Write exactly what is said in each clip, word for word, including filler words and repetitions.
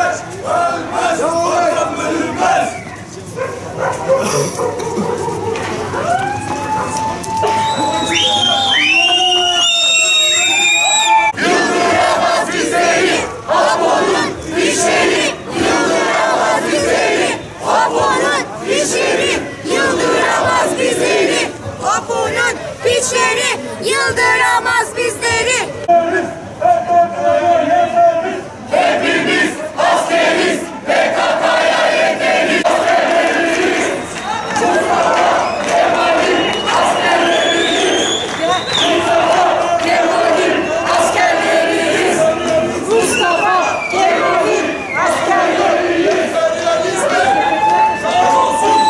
Ölmez, ölmez, vatan bölünmez. Yıldıramaz bizleri, Apo'nun işleri. Yıldıramaz bizleri, Apo'nun işleri. Yıldıramaz bizleri, Apo'nun piçleri. Yıldıramaz bizleri. Hepimiz askeriz, P K K'ya yeteriz. Mustafa Kemal'in askerleriyiz. Mustafa Kemal'in askerleriyiz. Mustafa Kemal'in askerleriyiz. Sağ olsun.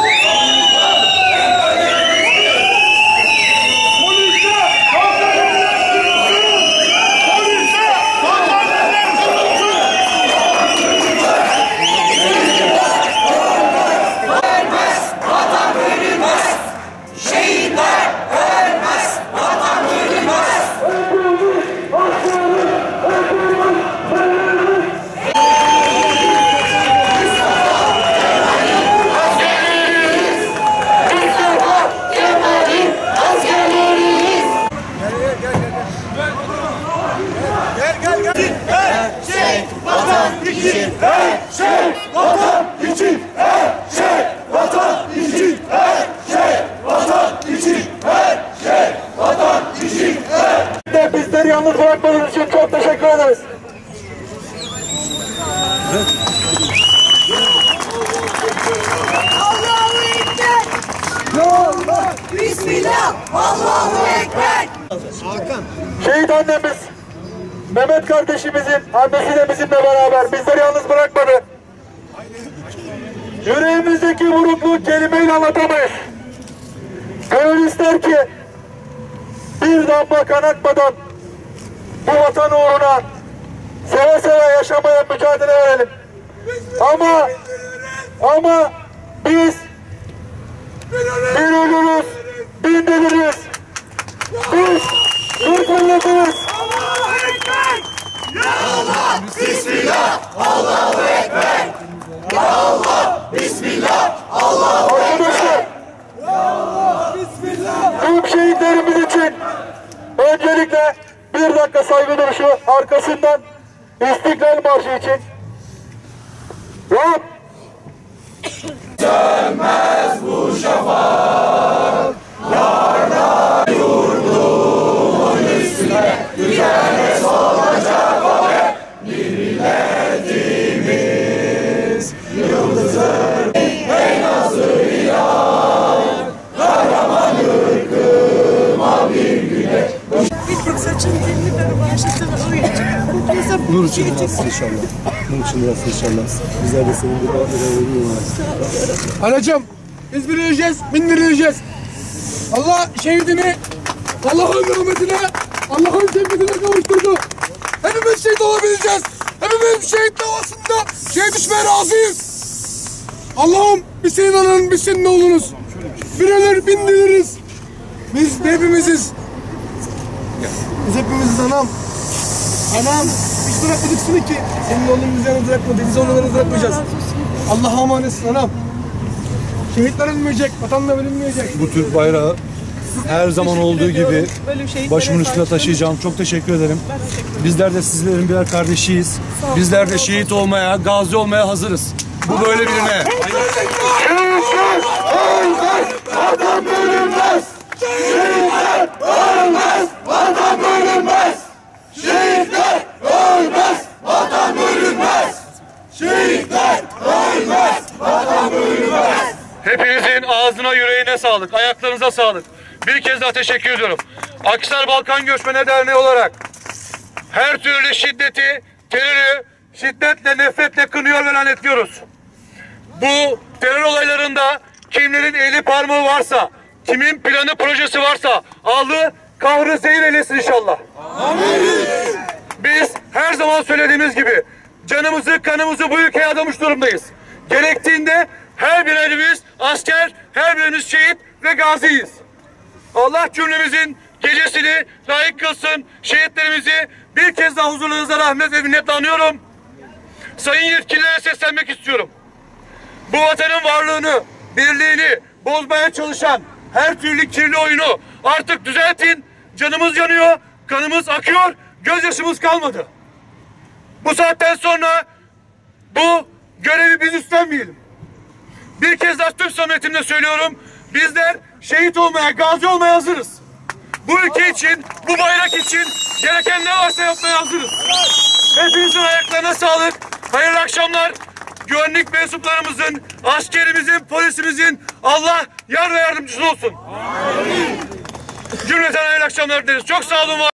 Her şey vatan için, her şey vatan için, her şey vatan için, her şey vatan için, her. Bizleri yalnız bırakmadığınız için çok teşekkür ederiz. Allahu Ekber. Allah. Bismillah. Allahu Ekber. Şehit annemiz Mehmet kardeşimizin annesi de bizimle beraber bizleri yalnız bırakmadı. Yüreğimizdeki burukluğu kelimeyle anlatamayız. Gönül ister ki bir damla kan akmadan bu vatan uğruna seve seve yaşamaya mücadele verelim. Ama ama biz bir ölürüz, bin deliriz. Biz Türk milletiyiz. Allahu Ekber! Ya Allah! Bismillah! Allahu Ekber! Ya Allah! Bismillah! Allahu Arkadaşlar, tüm şehitlerimiz için öncelikle bir dakika saygı duruşu, arkasından İstiklal Marşı için. Rab! Sönmez bu şafak, yarda yurdumun üstüne, güzel solacak o hep bir milletimiz. Yıldızır ey nazlı ilah, kahraman ırkıma bir güneş. Bir tek saçın telini ver başlasana uyuyacak. Nur için biraz inşallah. Nur için biraz inşallah. Bizler de senin bir bağlıra veriyoruz. Anacığım, biz birleşeceğiz, bindirileceğiz. Allah şehidini, Allah'ın rahmetine, Allah'ın şefkatine kavuşturdu. Hepimiz şehit olabileceğiz. Hepimiz şehit davasında şehit düşmeye razıyız. Allah'ım biz senin ananın, biz senin oğlunuz. Bir ölür, bindiririz. Biz hepimiziz. Biz hepimiziz anam. Anam, hiç bırakmadık seni ki. Senin oğlun bizi yalnız bırakmadı, biz onu yalnız bırakmayacağız. Allah'a emanetsin anam. Şehitler ölmeyecek, vatanla bölünmeyecek. Bu Türk bayrağı her zaman olduğu gibi başımın üstüne taşıyacağım. Çok teşekkür ederim. Bizler de sizlerin birer kardeşiyiz. Bizler de şehit olmaya, gazi olmaya hazırız. Bu böyle birine. Şehitler ölmez, vatan bölünmez. Şehitler ölmez, vatan bölünmez. Şehitler ölmez, vatan bölünmez. Şehitler ölmez, vatan bölünmez. Hepinizin ağzına yüreğine sağlık, ayaklarınıza sağlık. Bir kez daha teşekkür ediyorum. Akhisar Balkan Göçmenler Derneği olarak her türlü şiddeti, terörü şiddetle, nefretle kınıyor ve lanetliyoruz. Bu terör olaylarında kimlerin eli parmağı varsa, kimin planı projesi varsa Allah'ı kahrı zehir eylesin inşallah. Amin. Biz her zaman söylediğimiz gibi canımızı, kanımızı bu ülkeye adamış durumdayız. Gerektiğinde her birimiz asker, her birimiz şehit ve gaziyiz. Allah cümlemizin gecesini layık kılsın. Şehitlerimizi bir kez daha huzurlarınızda rahmet ve minnetle anıyorum. sayın yetkililere seslenmek istiyorum. Bu vatanın varlığını, birliğini bozmaya çalışan her türlü kirli oyunu artık düzeltin. Canımız yanıyor, kanımız akıyor, gözyaşımız kalmadı. Bu saatten sonra bu görevi biz üstlenmeyelim. Bir kez daha tüm samimiyetimle söylüyorum. Bizler şehit olmaya, gazi olmaya hazırız. Bu ülke için, bu bayrak için gereken ne varsa yapmaya hazırız. Hepinizin ayaklarına sağlık. Hayırlı akşamlar. Güvenlik mensuplarımızın, askerimizin, polisimizin Allah yar ve yardımcısı olsun. Cümleten hayırlı akşamlar dileriz. Çok sağ olun.